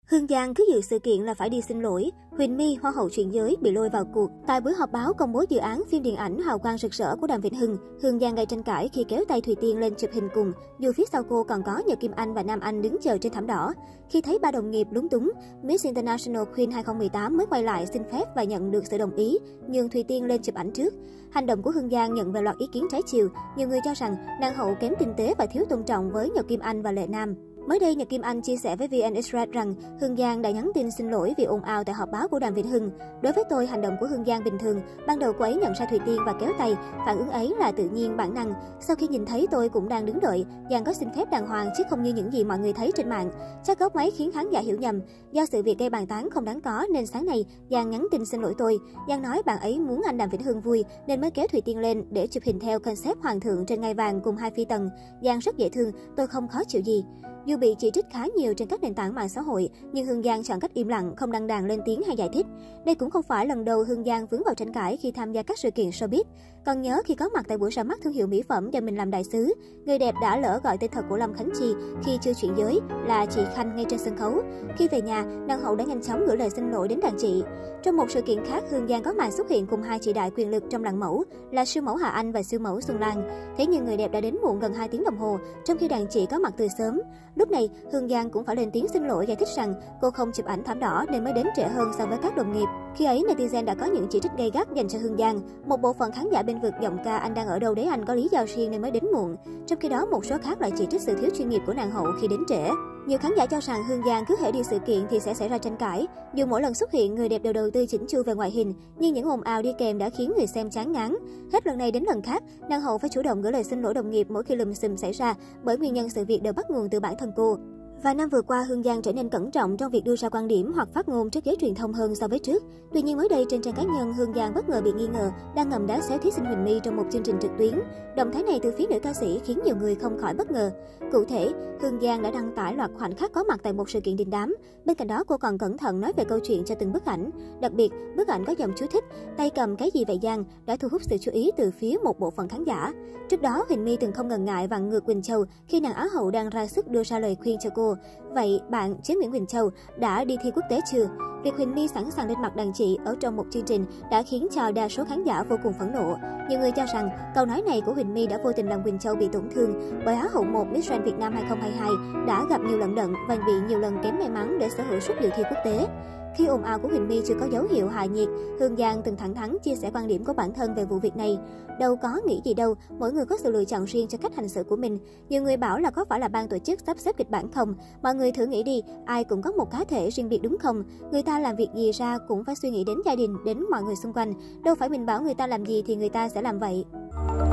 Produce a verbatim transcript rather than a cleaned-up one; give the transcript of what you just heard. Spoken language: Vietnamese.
Hương Giang cứ dự sự kiện là phải đi xin lỗi. Huỳnh My, hoa hậu chuyện giới bị lôi vào cuộc. Tại buổi họp báo công bố dự án phim điện ảnh hào quang rực rỡ của Đàm Vĩnh Hưng, Hương Giang gây tranh cãi khi kéo tay Thùy Tiên lên chụp hình cùng, dù phía sau cô còn có Nhật Kim Anh và Nam Anh đứng chờ trên thảm đỏ. Khi thấy ba đồng nghiệp lúng túng, Miss International Queen hai không một tám mới quay lại xin phép và nhận được sự đồng ý, nhưng Thùy Tiên lên chụp ảnh trước. Hành động của Hương Giang nhận về loạt ý kiến trái chiều. Nhiều người cho rằng nàng hậu kém tinh tế và thiếu tôn trọng với Nhật Kim Anh và Lệ Nam. Mới đây, Nhật Kim Anh chia sẻ với vê en Express rằng Hương Giang đã nhắn tin xin lỗi vì ồn ào tại họp báo của Đàm Vĩnh Hưng. Đối với tôi, hành động của Hương Giang bình thường. Ban đầu cô ấy nhận ra Thùy Tiên và kéo tay, phản ứng ấy là tự nhiên, bản năng. Sau khi nhìn thấy tôi cũng đang đứng đợi, Giang có xin phép đàng hoàng chứ không như những gì mọi người thấy trên mạng. Chắc góc máy khiến khán giả hiểu nhầm. Do sự việc gây bàn tán không đáng có nên sáng nay Giang nhắn tin xin lỗi tôi. Giang nói bạn ấy muốn anh Đàm Vĩnh Hưng vui nên mới kéo Thùy Tiên lên để chụp hình theo concept hoàng thượng trên ngai vàng cùng hai phi tần. Giang rất dễ thương, tôi không khó chịu gì. Dù bị chỉ trích khá nhiều trên các nền tảng mạng xã hội, nhưng Hương Giang chọn cách im lặng, không đăng đàn lên tiếng hay giải thích. Đây cũng không phải lần đầu Hương Giang vướng vào tranh cãi khi tham gia các sự kiện showbiz. Còn nhớ khi có mặt tại buổi ra mắt thương hiệu mỹ phẩm do mình làm đại sứ, người đẹp đã lỡ gọi tên thật của Lâm Khánh Chi khi chưa chuyển giới là chị Khanh ngay trên sân khấu. Khi về nhà, nàng hậu đã nhanh chóng gửi lời xin lỗi đến đàn chị. Trong một sự kiện khác, Hương Giang có màn xuất hiện cùng hai chị đại quyền lực trong làng mẫu là siêu mẫu Hà Anh và siêu mẫu Xuân Lan. Thế nhưng người đẹp đã đến muộn gần hai tiếng đồng hồ, trong khi đàn chị có mặt từ sớm. Lúc này, Hương Giang cũng phải lên tiếng xin lỗi, giải thích rằng cô không chụp ảnh thảm đỏ nên mới đến trễ hơn so với các đồng nghiệp. Khi ấy, netizen đã có những chỉ trích gay gắt dành cho Hương Giang. Một bộ phận khán giả bên vực giọng ca anh đang ở đâu đấy anh có lý do riêng nên mới đến muộn. Trong khi đó, một số khác lại chỉ trích sự thiếu chuyên nghiệp của nàng hậu khi đến trễ. Nhiều khán giả cho rằng Hương Giang cứ hễ đi sự kiện thì sẽ xảy ra tranh cãi. Dù mỗi lần xuất hiện, người đẹp đều đầu tư chỉnh chu về ngoại hình, nhưng những ồn ào đi kèm đã khiến người xem chán ngán. Hết lần này đến lần khác, nàng hậu phải chủ động gửi lời xin lỗi đồng nghiệp mỗi khi lùm xùm xảy ra, bởi nguyên nhân sự việc đều bắt nguồn từ bản thân cô. Vài năm vừa qua, Hương Giang trở nên cẩn trọng trong việc đưa ra quan điểm hoặc phát ngôn trước giới truyền thông hơn so với trước. Tuy nhiên mới đây trên trang cá nhân, Hương Giang bất ngờ bị nghi ngờ đang ngầm đá xéo thí sinh Huỳnh My trong một chương trình trực tuyến. Động thái này từ phía nữ ca sĩ khiến nhiều người không khỏi bất ngờ. Cụ thể, Hương Giang đã đăng tải loạt khoảnh khắc có mặt tại một sự kiện đình đám. Bên cạnh đó, cô còn cẩn thận nói về câu chuyện cho từng bức ảnh. Đặc biệt, bức ảnh có dòng chú thích "Tay cầm cái gì vậy Giang" đã thu hút sự chú ý từ phía một bộ phận khán giả. Trước đó, Huỳnh My từng không ngần ngại vặn ngược Quỳnh Châu khi nàng Á hậu đang ra sức đưa ra lời khuyên cho cô. Vậy bạn chế Nguyễn Quỳnh Châu đã đi thi quốc tế chưa? Việc Huỳnh My sẵn sàng lên mặt đàn chị ở trong một chương trình đã khiến cho đa số khán giả vô cùng phẫn nộ. Nhiều người cho rằng câu nói này của Huỳnh My đã vô tình làm Quỳnh Châu bị tổn thương bởi Á hậu một Miss Grand Việt Nam hai không hai hai đã gặp nhiều lận đận và bị nhiều lần kém may mắn để sở hữu suất dự thi quốc tế. Khi ồn ào của Huỳnh My chưa có dấu hiệu hạ nhiệt, Hương Giang từng thẳng thắn chia sẻ quan điểm của bản thân về vụ việc này. Đâu có nghĩ gì đâu, mỗi người có sự lựa chọn riêng cho cách hành xử của mình. Nhiều người bảo là có phải là ban tổ chức sắp xếp kịch bản không? Mọi người thử nghĩ đi, ai cũng có một cá thể riêng biệt đúng không? Người ta làm việc gì ra cũng phải suy nghĩ đến gia đình, đến mọi người xung quanh. Đâu phải mình bảo người ta làm gì thì người ta sẽ làm vậy.